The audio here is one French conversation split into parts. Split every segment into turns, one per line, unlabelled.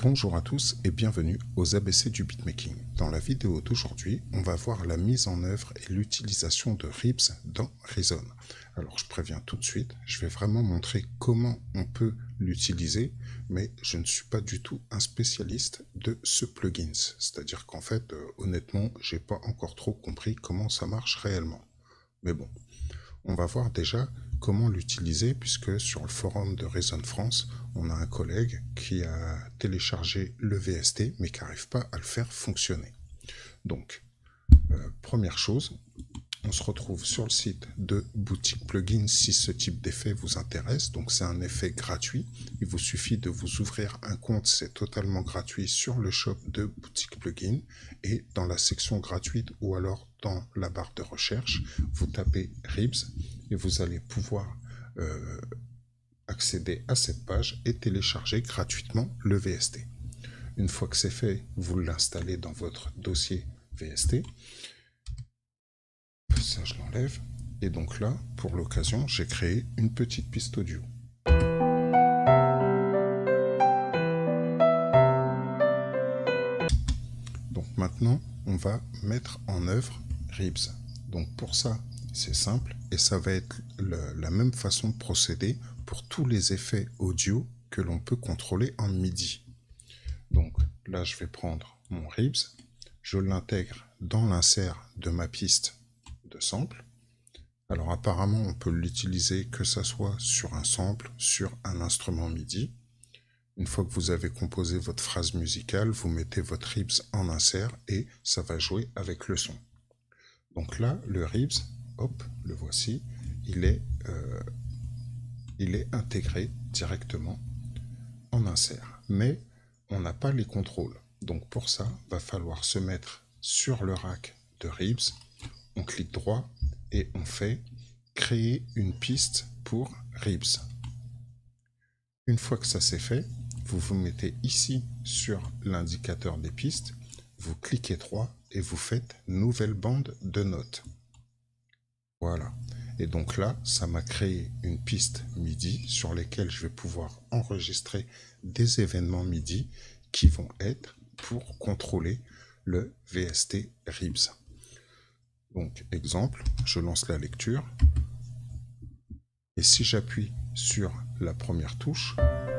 Bonjour à tous et bienvenue aux ABC du beatmaking. Dans la vidéo d'aujourd'hui, on va voir la mise en œuvre et l'utilisation de Ribs dans Reason. Alors je préviens tout de suite, je vais vraiment montrer comment on peut l'utiliser, mais je ne suis pas du tout un spécialiste de ce plugin. C'est-à-dire qu'en fait, honnêtement, j'ai pas encore trop compris comment ça marche réellement. Mais bon, on va voir déjà comment l'utiliser, puisque sur le forum de Reason France, on a un collègue qui a téléchargé le VST, mais qui n'arrive pas à le faire fonctionner. Donc, première chose, on se retrouve sur le site de Boutique Plugins si ce type d'effet vous intéresse. Donc, c'est un effet gratuit. Il vous suffit de vous ouvrir un compte, c'est totalement gratuit sur le shop de Boutique Plugins. Et dans la section gratuite ou alors dans la barre de recherche, vous tapez Ribs et vous allez pouvoir accéder à cette page et télécharger gratuitement le VST. Une fois que c'est fait, vous l'installez dans votre dossier VST. Ça, je l'enlève. Et donc là, pour l'occasion, j'ai créé une petite piste audio. Donc maintenant, on va mettre en œuvre Ribs. Donc pour ça, c'est simple et ça va être la même façon de procéder pour tous les effets audio que l'on peut contrôler en MIDI. Donc là, je vais prendre mon Ribs, je l'intègre dans l'insert de ma piste de sample. Alors apparemment, on peut l'utiliser que ça soit sur un sample, sur un instrument MIDI. Une fois que vous avez composé votre phrase musicale, vous mettez votre Ribs en insert et ça va jouer avec le son. Donc là, le Ribs, hop, le voici, il est intégré directement en insert. Mais on n'a pas les contrôles. Donc pour ça, va falloir se mettre sur le rack de Ribs, on clique droit et on fait créer une piste pour Ribs. Une fois que ça c'est fait, vous vous mettez ici sur l'indicateur des pistes, vous cliquez droit et vous faites nouvelle bande de notes. Voilà. Et donc là, ça m'a créé une piste MIDI sur lesquelles je vais pouvoir enregistrer des événements MIDI qui vont être pour contrôler le VST Ribs. Donc, exemple, je lance la lecture. Et si j'appuie sur la première touche,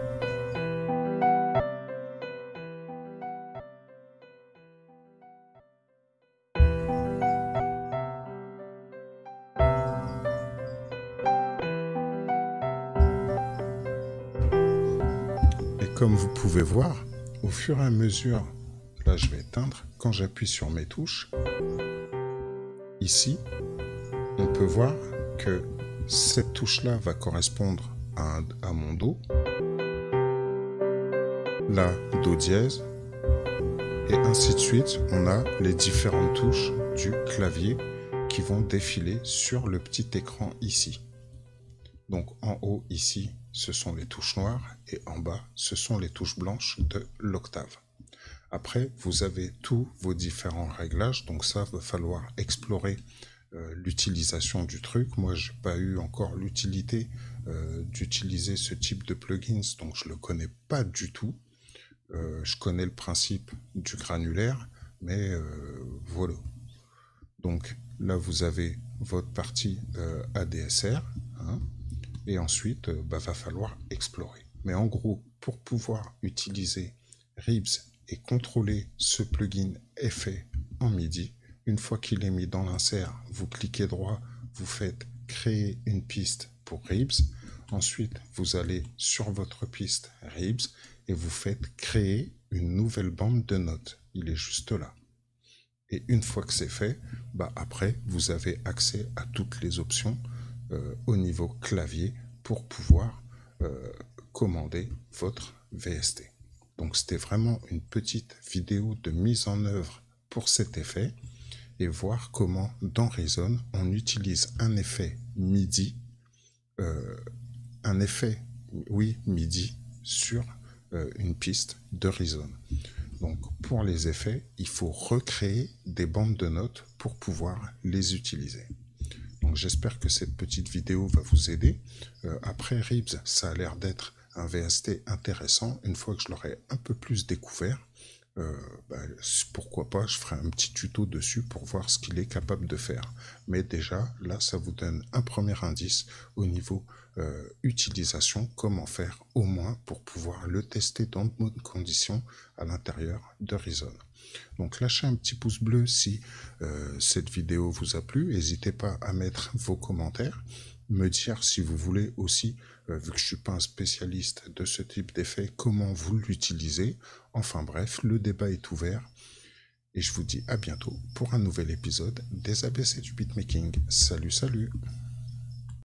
comme vous pouvez voir, au fur et à mesure, là je vais éteindre, quand j'appuie sur mes touches, ici, on peut voir que cette touche-là va correspondre à mon Do, la Do dièse, et ainsi de suite, on a les différentes touches du clavier qui vont défiler sur le petit écran ici. Donc en haut ici, ce sont les touches noires et en bas, ce sont les touches blanches de l'octave. Après, vous avez tous vos différents réglages, donc ça va falloir explorer l'utilisation du truc. Moi, j'ai pas eu encore l'utilité d'utiliser ce type de plugins, donc je le connais pas du tout. Je connais le principe du granulaire, mais voilà. Donc là, vous avez votre partie ADSR, hein, et ensuite, va falloir explorer. Mais en gros, pour pouvoir utiliser Ribs et contrôler ce plugin effet en MIDI, une fois qu'il est mis dans l'insert, vous cliquez droit, vous faites créer une piste pour Ribs. Ensuite, vous allez sur votre piste Ribs et vous faites créer une nouvelle bande de notes. Il est juste là. Et une fois que c'est fait, après, vous avez accès à toutes les options au niveau clavier pour pouvoir commander votre VST. Donc c'était vraiment une petite vidéo de mise en œuvre pour cet effet et voir comment dans Reason on utilise un effet MIDI, MIDI sur une piste de Reason. Donc pour les effets, il faut recréer des bandes de notes pour pouvoir les utiliser. Donc j'espère que cette petite vidéo va vous aider. Après Ribs, ça a l'air d'être un VST intéressant. Une fois que je l'aurai un peu plus découvert, pourquoi pas, je ferai un petit tuto dessus pour voir ce qu'il est capable de faire. Mais déjà, là, ça vous donne un premier indice au niveau utilisation, comment faire au moins pour pouvoir le tester dans de bonnes conditions à l'intérieur de Reason. Donc lâchez un petit pouce bleu si cette vidéo vous a plu. N'hésitez pas à mettre vos commentaires, me dire si vous voulez aussi, vu que je suis pas un spécialiste de ce type d'effet, comment vous l'utilisez. Enfin bref, le débat est ouvert. Et je vous dis à bientôt pour un nouvel épisode des ABC du beatmaking. Salut, salut!